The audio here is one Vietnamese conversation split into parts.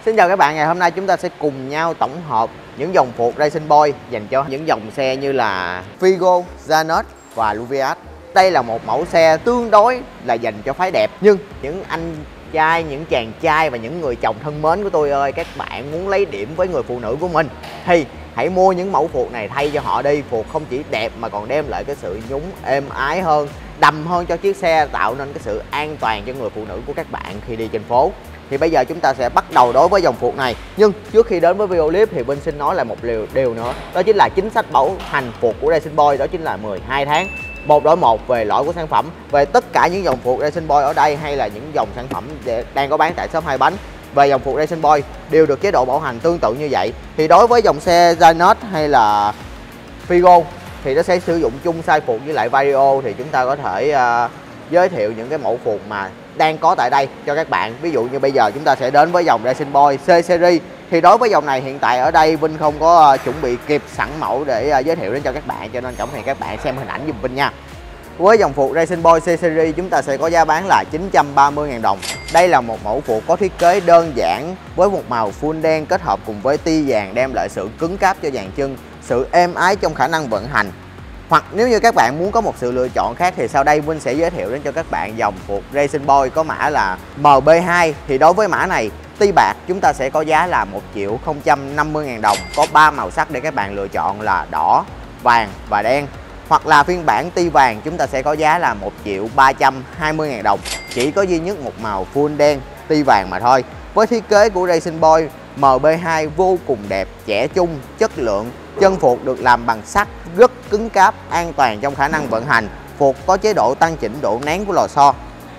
Xin chào các bạn, ngày hôm nay chúng ta sẽ cùng nhau tổng hợp những dòng phuộc Racing Boy dành cho những dòng xe như là Figo, Zanos và Luvias. Đây là một mẫu xe tương đối là dành cho phái đẹp, nhưng những anh trai, những chàng trai và những người chồng thân mến của tôi ơi, các bạn muốn lấy điểm với người phụ nữ của mình thì hãy mua những mẫu phuộc này thay cho họ đi. Phuộc không chỉ đẹp mà còn đem lại cái sự nhúng êm ái hơn, đầm hơn cho chiếc xe, tạo nên cái sự an toàn cho người phụ nữ của các bạn khi đi trên phố. Thì bây giờ chúng ta sẽ bắt đầu đối với dòng phuộc này. Nhưng trước khi đến với video clip thì Vinh xin nói lại một điều nữa. Đó chính là chính sách bảo hành phuộc của Racing Boy, đó chính là 12 tháng 1 đổi 1 về lỗi của sản phẩm. Về tất cả những dòng phuộc Racing Boy ở đây hay là những dòng sản phẩm đang có bán tại shop Hai Bánh về dòng phuộc Racing Boy đều được chế độ bảo hành tương tự như vậy. Thì đối với dòng xe Zanos hay là Figo thì nó sẽ sử dụng chung size phuộc với lại Vario, thì chúng ta có thể giới thiệu những cái mẫu phuộc mà đang có tại đây cho các bạn. Ví dụ như bây giờ chúng ta sẽ đến với dòng Racing Boy C Series. Thì đối với dòng này hiện tại ở đây Vinh không có chuẩn bị kịp sẵn mẫu để giới thiệu đến cho các bạn, cho nên cảm ơn các bạn xem hình ảnh giùm Vinh nha. Với dòng phuộc Racing Boy C Series chúng ta sẽ có giá bán là 930.000 đồng. Đây là một mẫu phuộc có thiết kế đơn giản với một màu full đen kết hợp cùng với ti vàng, đem lại sự cứng cáp cho dàn chân, sự êm ái trong khả năng vận hành. Hoặc nếu như các bạn muốn có một sự lựa chọn khác thì sau đây Vinh sẽ giới thiệu đến cho các bạn dòng phuộc Racing Boy có mã là MB2. Thì đối với mã này ti bạc chúng ta sẽ có giá là 1.050.000 đồng. Có 3 màu sắc để các bạn lựa chọn là đỏ, vàng và đen. Hoặc là phiên bản ti vàng chúng ta sẽ có giá là 1.320.000 đồng. Chỉ có duy nhất một màu full đen ti vàng mà thôi. Với thiết kế của Racing Boy MB2 vô cùng đẹp, trẻ trung, chất lượng. Chân phuộc được làm bằng sắt, rất cứng cáp, an toàn trong khả năng vận hành. Phuộc có chế độ tăng chỉnh độ nén của lò xo.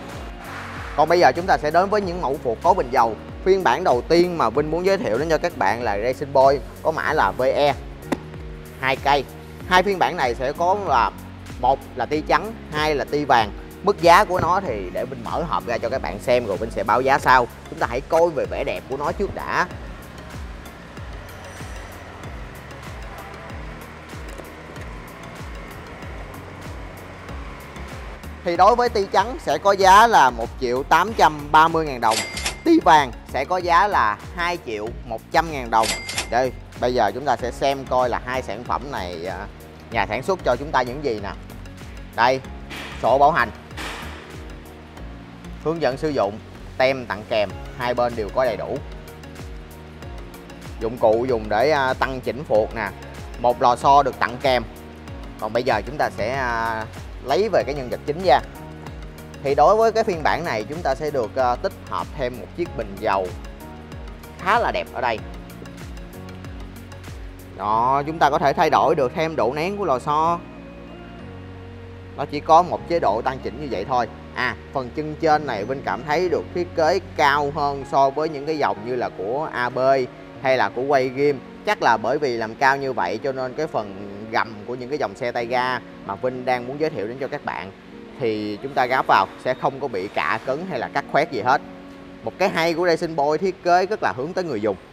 Còn bây giờ chúng ta sẽ đến với những mẫu phuộc có bình dầu. Phiên bản đầu tiên mà Vinh muốn giới thiệu đến cho các bạn là Racing Boy có mã là VE 2 cây. Hai phiên bản này sẽ có là một là ti trắng, hai là ti vàng. Mức giá của nó thì để Vinh mở hộp ra cho các bạn xem rồi Vinh sẽ báo giá sau. Chúng ta hãy coi về vẻ đẹp của nó trước đã. Thì đối với ti trắng sẽ có giá là 1.830.000 đồng. Ti vàng sẽ có giá là 2.100.000 đồng. Đây, bây giờ chúng ta sẽ xem coi là hai sản phẩm này nhà sản xuất cho chúng ta những gì nè. Đây, sổ bảo hành, hướng dẫn sử dụng, tem tặng kèm, hai bên đều có đầy đủ. Dụng cụ dùng để tăng chỉnh phuộc nè, một lò xo được tặng kèm. Còn bây giờ chúng ta sẽ lấy về cái nhân vật chính ra. Thì đối với cái phiên bản này chúng ta sẽ được tích hợp thêm một chiếc bình dầu khá là đẹp ở đây. Đó, chúng ta có thể thay đổi được thêm độ nén của lò xo. Nó chỉ có một chế độ tăng chỉnh như vậy thôi. Phần chân trên này Vinh cảm thấy được thiết kế cao hơn so với những cái dòng như là của AB hay là của Waygame. Chắc là bởi vì làm cao như vậy cho nên cái phần gầm của những cái dòng xe tay ga mà Vinh đang muốn giới thiệu đến cho các bạn thì chúng ta gáp vào sẽ không có bị cạ cứng hay là cắt khoét gì hết. Một cái hay của Racing Boy thiết kế rất là hướng tới người dùng.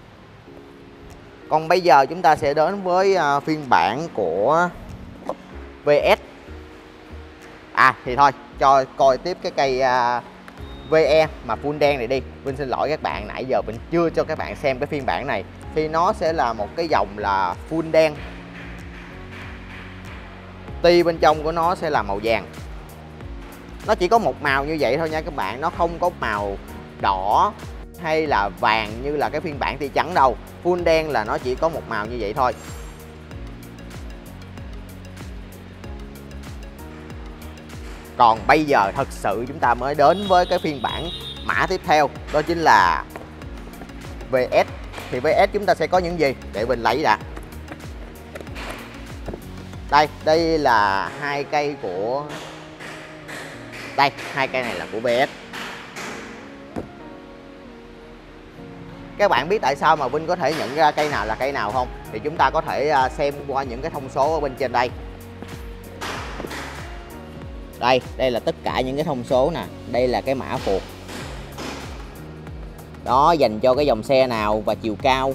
Còn bây giờ chúng ta sẽ đến với phiên bản của VS. Thì thôi cho coi tiếp cái cây VE mà full đen này đi. Vinh xin lỗi các bạn, nãy giờ Vinh chưa cho các bạn xem cái phiên bản này. Thì nó sẽ là một cái dòng là full đen. Ti bên trong của nó sẽ là màu vàng. Nó chỉ có một màu như vậy thôi nha các bạn, nó không có màu đỏ hay là vàng như là cái phiên bản ti trắng đâu. Full đen là nó chỉ có một màu như vậy thôi. Còn bây giờ thật sự chúng ta mới đến với cái phiên bản mã tiếp theo, đó chính là VS. Thì VS chúng ta sẽ có những gì để mình lấy đã. Đây là hai cây của đây, hai cây này là của VS. Các bạn biết tại sao mà Vinh có thể nhận ra cây nào là cây nào không? Thì chúng ta có thể xem qua những cái thông số ở bên trên đây. Đây là tất cả những cái thông số nè. Đây là cái mã phuộc. Đó, dành cho cái dòng xe nào và chiều cao.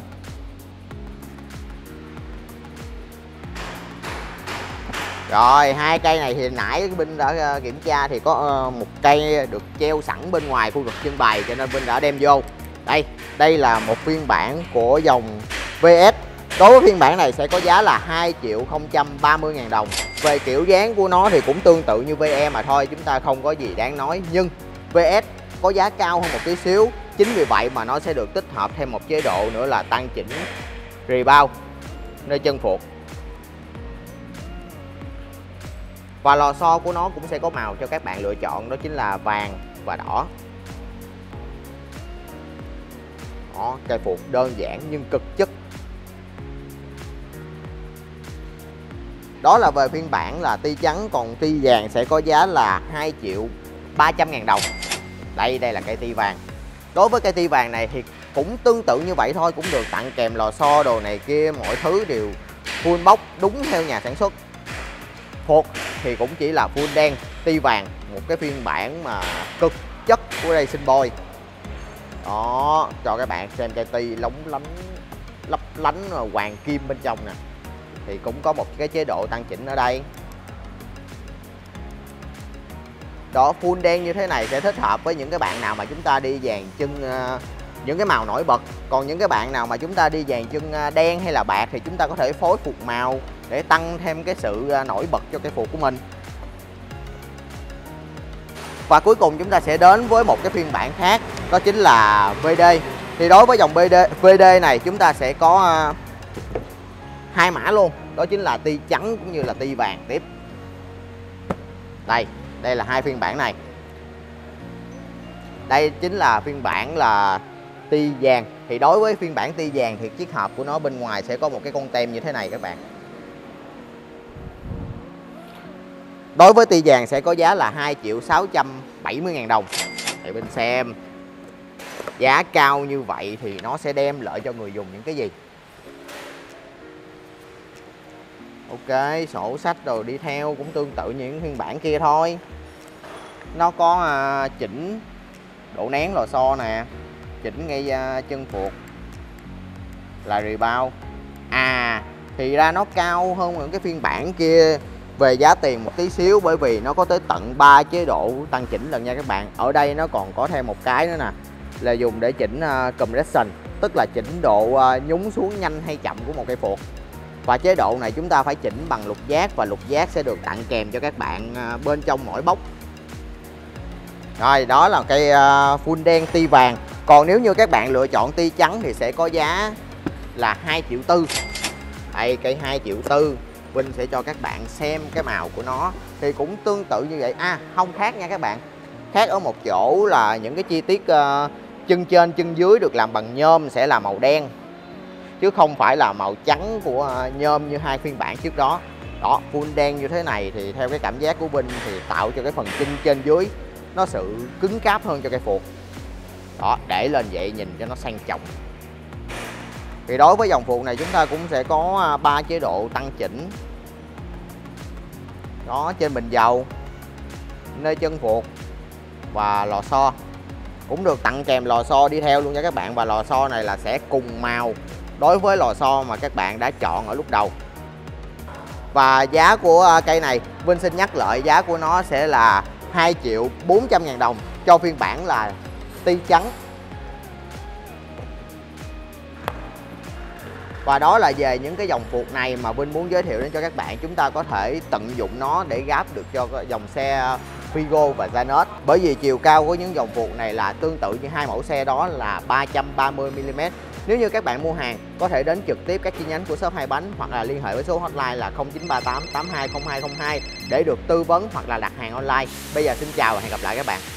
Rồi, hai cây này thì nãy Vinh đã kiểm tra thì có một cây được treo sẵn bên ngoài khu vực trưng bày cho nên Vinh đã đem vô. Đây là một phiên bản của dòng VS. Đối với phiên bản này sẽ có giá là 2.030.000 đồng. Về kiểu dáng của nó thì cũng tương tự như VE mà thôi, chúng ta không có gì đáng nói. Nhưng VS có giá cao hơn một tí xíu, chính vì vậy mà nó sẽ được tích hợp thêm một chế độ nữa là tăng chỉnh rebound nơi chân phuộc. Và lò xo của nó cũng sẽ có màu cho các bạn lựa chọn, đó chính là vàng và đỏ. Đó, cây phuộc đơn giản nhưng cực chất. Đó là về phiên bản là ti trắng, còn ti vàng sẽ có giá là 2.300.000 đồng. Đây là cây ti vàng. Đối với cây ti vàng này thì cũng tương tự như vậy thôi, cũng được tặng kèm lò xo đồ này kia, mọi thứ đều full box đúng theo nhà sản xuất. Phuộc thì cũng chỉ là full đen, ti vàng, một cái phiên bản mà cực chất của Racing Boy. Đó, cho các bạn xem cây ti lóng lánh, lấp lánh hoàng kim bên trong nè. Thì cũng có một cái chế độ tăng chỉnh ở đây. Đó, full đen như thế này sẽ thích hợp với những cái bạn nào mà chúng ta đi dàn chân những cái màu nổi bật. Còn những cái bạn nào mà chúng ta đi dàn chân đen hay là bạc thì chúng ta có thể phối phuộc màu để tăng thêm cái sự nổi bật cho cái phuộc của mình. Và cuối cùng chúng ta sẽ đến với một cái phiên bản khác, đó chính là VD. Thì đối với dòng VD này chúng ta sẽ có hai mã luôn, đó chính là ti trắng cũng như là ti vàng tiếp. Đây là hai phiên bản này. Đây chính là phiên bản là ti vàng. Thì đối với phiên bản ti vàng thì chiếc hộp của nó bên ngoài sẽ có một cái con tem như thế này các bạn. Đối với ti vàng sẽ có giá là 2.670.000 đồng. Để bên xem giá cao như vậy thì nó sẽ đem lợi cho người dùng những cái gì. Ok, sổ sách rồi đi theo cũng tương tự những phiên bản kia thôi. Nó có chỉnh độ nén lò xo nè, chỉnh ngay chân phuộc là rebound. Thì ra nó cao hơn những cái phiên bản kia về giá tiền một tí xíu, bởi vì nó có tới tận 3 chế độ tăng chỉnh lần nha các bạn. Ở đây nó còn có thêm một cái nữa nè, là dùng để chỉnh compression, tức là chỉnh độ nhúng xuống nhanh hay chậm của một cây phuộc. Và chế độ này chúng ta phải chỉnh bằng lục giác, và lục giác sẽ được tặng kèm cho các bạn bên trong mỗi bốc. Rồi, đó là cây full đen ti vàng. Còn nếu như các bạn lựa chọn ti trắng thì sẽ có giá là 2.4 triệu. Đây, cây 2.4 triệu. Vinh sẽ cho các bạn xem cái màu của nó. Thì cũng tương tự như vậy. Không khác nha các bạn. Khác ở một chỗ là những cái chi tiết chân trên chân dưới được làm bằng nhôm sẽ là màu đen, chứ không phải là màu trắng của nhôm như hai phiên bản trước đó. Đó, full đen như thế này thì theo cái cảm giác của Vinh thì tạo cho cái phần chân trên dưới nó sự cứng cáp hơn cho cây phuộc. Đó, để lên vậy nhìn cho nó sang trọng. Thì đối với dòng phuộc này chúng ta cũng sẽ có 3 chế độ tăng chỉnh. Đó, trên bình dầu, nơi chân phuộc và lò xo. Cũng được tặng kèm lò xo đi theo luôn nha các bạn. Và lò xo này là sẽ cùng màu đối với lò xo mà các bạn đã chọn ở lúc đầu. Và giá của cây này Vinh xin nhắc lại, giá của nó sẽ là 2.400.000 đồng cho phiên bản là ti trắng. Và đó là về những cái dòng phuộc này mà Vinh muốn giới thiệu đến cho các bạn. Chúng ta có thể tận dụng nó để gáp được cho dòng xe Figo và Zanos. Bởi vì chiều cao của những dòng phuộc này là tương tự như hai mẫu xe, đó là 330mm. Nếu như các bạn mua hàng có thể đến trực tiếp các chi nhánh của shop Hai Bánh, hoặc là liên hệ với số hotline là 0938 820202 để được tư vấn hoặc là đặt hàng online. Bây giờ xin chào và hẹn gặp lại các bạn.